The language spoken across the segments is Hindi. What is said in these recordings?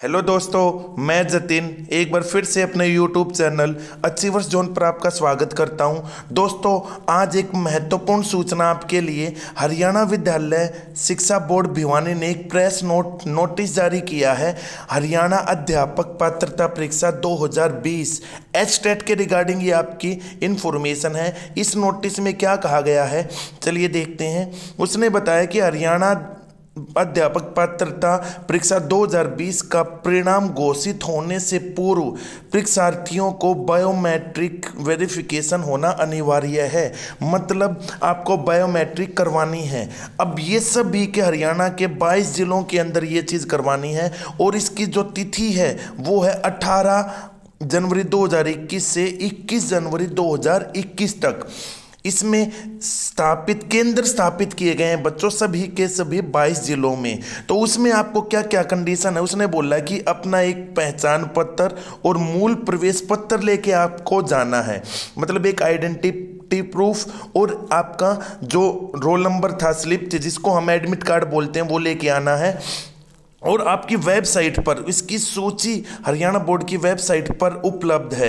हेलो दोस्तों, मैं जतिन एक बार फिर से अपने YouTube चैनल अच्छी वर्ष जोन पर आपका स्वागत करता हूं। दोस्तों, आज एक महत्वपूर्ण सूचना आपके लिए। हरियाणा विद्यालय शिक्षा बोर्ड भिवानी ने एक प्रेस नोटिस जारी किया है। हरियाणा अध्यापक पात्रता परीक्षा 2020 HTET के रिगार्डिंग ये आपकी इंफॉर्मेशन है। इस नोटिस में क्या कहा गया है, चलिए देखते हैं। उसने बताया कि हरियाणा अध्यापक पात्रता परीक्षा 2020 का परिणाम घोषित होने से पूर्व परीक्षार्थियों को बायोमेट्रिक वेरिफिकेशन होना अनिवार्य है। मतलब आपको बायोमेट्रिक करवानी है। अब ये सभी के हरियाणा के 22 जिलों के अंदर ये चीज़ करवानी है और इसकी जो तिथि है वो है 18 जनवरी 2021 से 21 जनवरी 2021 तक। इसमें केंद्र स्थापित किए गए हैं बच्चों, सभी के सभी 22 जिलों में। तो उसमें आपको क्या क्या कंडीशन है, उसने बोला कि अपना एक पहचान पत्र और मूल प्रवेश पत्र लेके आपको जाना है। मतलब एक आइडेंटिटी प्रूफ और आपका जो रोल नंबर था, स्लिप थी, जिसको हम एडमिट कार्ड बोलते हैं, वो लेके आना है। और आपकी वेबसाइट पर इसकी सूची हरियाणा बोर्ड की वेबसाइट पर उपलब्ध है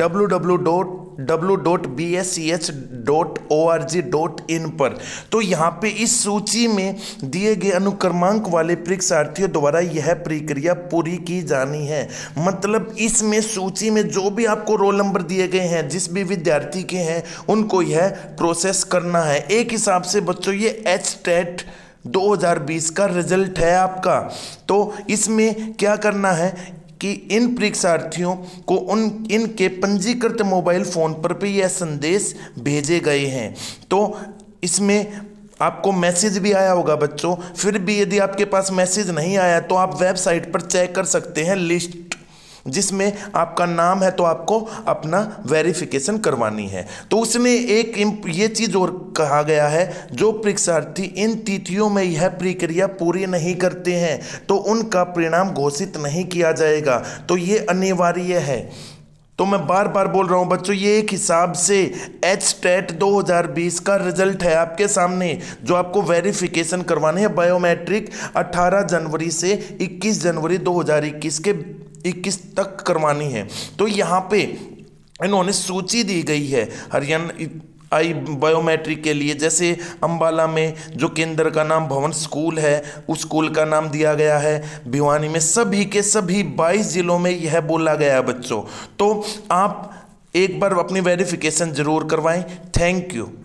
www.bsch.org.in पर। तो यहाँ पे इस सूची में दिए गए अनुक्रमांक वाले परीक्षार्थियों द्वारा यह प्रक्रिया पूरी की जानी है। मतलब इसमें सूची में जो भी आपको रोल नंबर दिए गए हैं, जिस भी विद्यार्थी के हैं, उनको यह प्रोसेस करना है। एक हिसाब से बच्चों ये HTET 2020 का रिजल्ट है आपका। तो इसमें क्या करना है कि इन परीक्षार्थियों को इनके पंजीकृत मोबाइल फ़ोन पर भी यह संदेश भेजे गए हैं। तो इसमें आपको मैसेज भी आया होगा बच्चों। फिर भी यदि आपके पास मैसेज नहीं आया तो आप वेबसाइट पर चेक कर सकते हैं लिस्ट, जिसमें आपका नाम है, तो आपको अपना वेरिफिकेशन करवानी है। तो उसने एक ये चीज़ और कहा गया है, जो परीक्षार्थी इन तिथियों में यह प्रक्रिया पूरी नहीं करते हैं तो उनका परिणाम घोषित नहीं किया जाएगा। तो ये अनिवार्य है। तो मैं बार बार बोल रहा हूँ बच्चों, ये एक हिसाब से HTET 2020 का रिजल्ट है आपके सामने, जो आपको वेरिफिकेशन करवाने हैं बायोमेट्रिक 18 जनवरी से 21 जनवरी 2021 के 21 तक करवानी है। तो यहाँ पे इन्होंने सूची दी गई है हरियाणा बायोमेट्रिक के लिए। जैसे अंबाला में जो केंद्र का नाम भवन स्कूल है, उस स्कूल का नाम दिया गया है। भिवानी में सभी के सभी 22 जिलों में यह बोला गया है बच्चों। तो आप एक बार अपनी वेरिफिकेशन जरूर करवाएं। Thank you.